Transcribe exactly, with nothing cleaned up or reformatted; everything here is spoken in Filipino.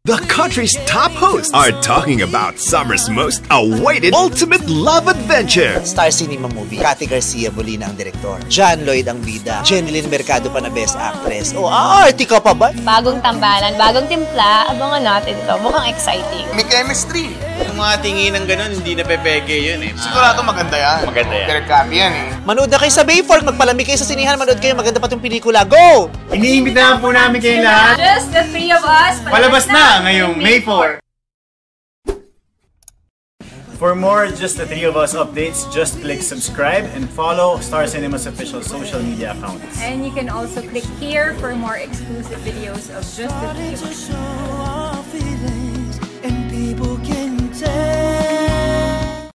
The country's top hosts are talking about summer's most awaited ultimate love adventure. Star Cinema movie, Cathy Garcia-Molina ang direktor. John Lloyd ang bida. Gilliann Mercado pa na best actress. Oh, arte ka pa ba? Bagong tambalan, bagong timpla. Abangan natin ito. Mukhang exciting. May chemistry. Yung mga tingin ng ganun, hindi na pepeke yun eh. Sigurado maganda yan. Maganda yan. Direct copy yan eh. Manood na kayo sa Bayfork. Magpalamig kayo sa sinihan. Manood kayo. Maganda pa itong pelikula. Go! Iniimbitahan po namin kayo lahat. Just the three of us. Palabas na ngayong May four. For more Just the Three of Us updates, just click subscribe and follow Star Cinema's official social media accounts. And you can also click here for more exclusive videos of Just the Three of Us.